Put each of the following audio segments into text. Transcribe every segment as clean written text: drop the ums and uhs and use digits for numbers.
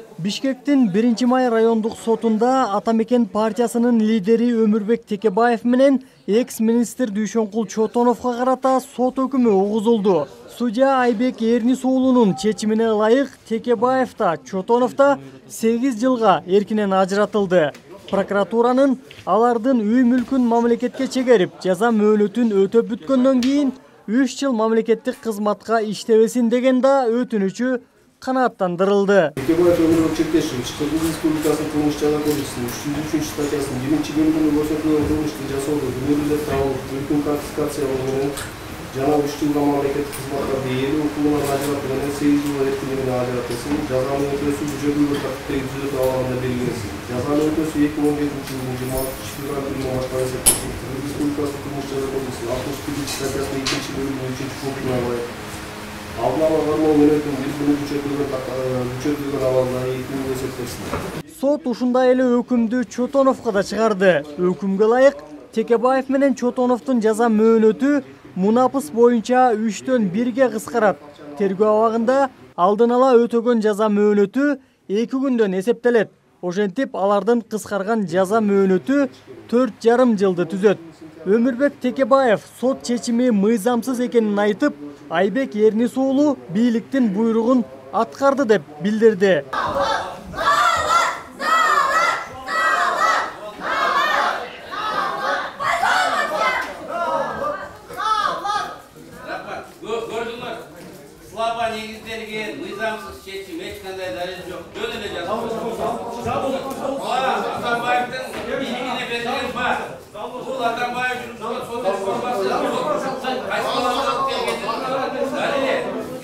Бишкектин 1-май райондук сотунда Атамекен партиясынын лидери Өмүрбек Текебаев менен экс-министр Дүйшөнкул Чотоновго карата сот өкүмү угузулду. Судья Айбек Эрнис уулунун чечимине ылайык Текебаев да Чотонов да 8 жылга эркинен ажыратылды. Прокуратуранын алардын үй мүлкүн мамлекетке чегерип, жаза мөөнөтүн өтөп бүткөндөн кийин 3 жыл мамлекеттик кызматка иштебесин деген да өтүнүчү канааттандырылды. Текебаев Өмүрбек Чектешевич Кыргыз Республикасынын кылмыш жаза кодексинин 303 статьясынын 1-чи бөлүгүндө көрсөтүлгөн кылмышты жасоодо күнөөлүү табылып, мүлкүн конфискациялоо менен жана 3 жылга мамлекеттик кызматка бээрүү укугунан ажыратуу менен 8 жылга эркиндигинен ажыратылсын, жазанын өтөөсү бюджеттик тартиптеги түзөтүү абагында белгиленсин. Жазанын өтөөсү 2017 жылдын 26 февраль күнүнөн баштап эсептелсин. Кыргыз Республикасынын кылмыш жаза кодексинин 61 статьясынын 2-чи бөлүгүнүн 3-чү пунктуна ылайык алдын ала кармоо мөөнөтүнүн бир күнү күчөтүлгөн абалда 2 күнгө эсептелсин. Сот ушундай эле өкүмдү Чотоновго да чыгарды. Өкүмгө ылайык Текебаев менен Чотоновдун жаза мөөнөтү мунапыс боюнча 3-төн 1ге кыскарат. Тергөө абагында алдын ала өтөгөн жаза мөөнөтү 2 күндөн эсептелет. Ошентип алардын кыскарган жаза мөөнөтү 4,5 жылды түзөт. Өмүрбек Текебаев сот чечими мыйзамсыз экенин айтып, Айбек Эрнис уулу бийликтин буйругун аткарды деп билдирди. Слаба негизделген мыйзамсыз чечим эч кандай далил жок. Жөн эле жазылган. Атамбаевдин бийлигине берилген бар. Бул Атамбаев жүргүзгөн сот реформасы кайсыландырып келген далил.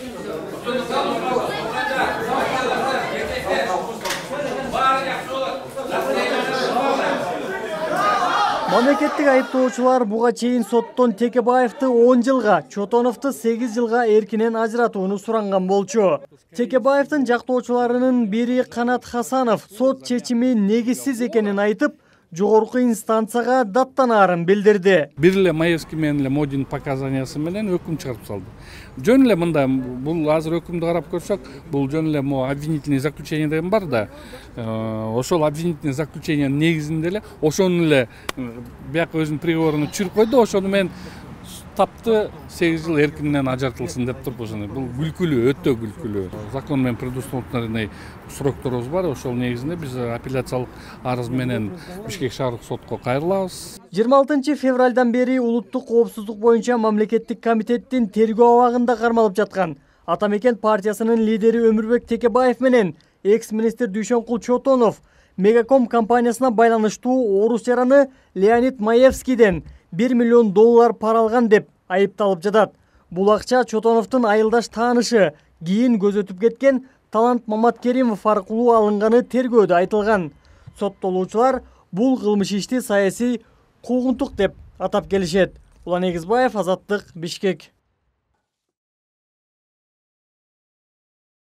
Мамлекеттик айыптоочулар буга чейин соттон Текебаевди 10 жылга, Чотоновду 8 жылга эркинен ажыратууну суранган болчу. Текебаевдин жактоочуларынын бири Канат Хасанов сот чечими негизсиз экенин айтып, жогорку инстанцияга даттанаарын билдирди. Бир эле Маевский менен эле Модин показаниясы менен өкүм чыгарып салды. Жөн эле мында бул азыр өкүмдү карап көрсөк, бул жөн эле обвинительный заключение деген бар да. Ошол обвинительный заключение негизинде эле ошону эле бияка өзүнүн приговоруна түшүрүп койду. Ошону менен тапты 8 жыл эркинен ажыратылсын деп туруп ошону. Бул күлкүлүү, өтө күлкүлүү. Закон менен предусмотренный срокторубуз бар. Ошол негизинде биз апелляциялык арыз менен Бишкек шаардык сотко кайрылабыз. 26 февралдан бери улуттук коопсуздук боюнча мамлекеттик комитеттин тергөө абагында кармалып жаткан Атамекен партиясынын лидери Өмүрбек Текебаев менен экс-министр Дүйшөнкул Чотонов Мегаком компаниясына байланыштуу орус жараны Леонид Маевскийден $1 миллион пара алган деп айыпталып жатат. Бул акча Чотоновдун айылдаш таанышы, кийин көзөтүп кеткен Талант Маматкеримов аркылуу алынганы тергөөдө айтылган. Соттолуучулар бул кылмыш ишти саясий куугунтук деп атап келишет. Улан Эгизбаев, Азаттык, Бишкек.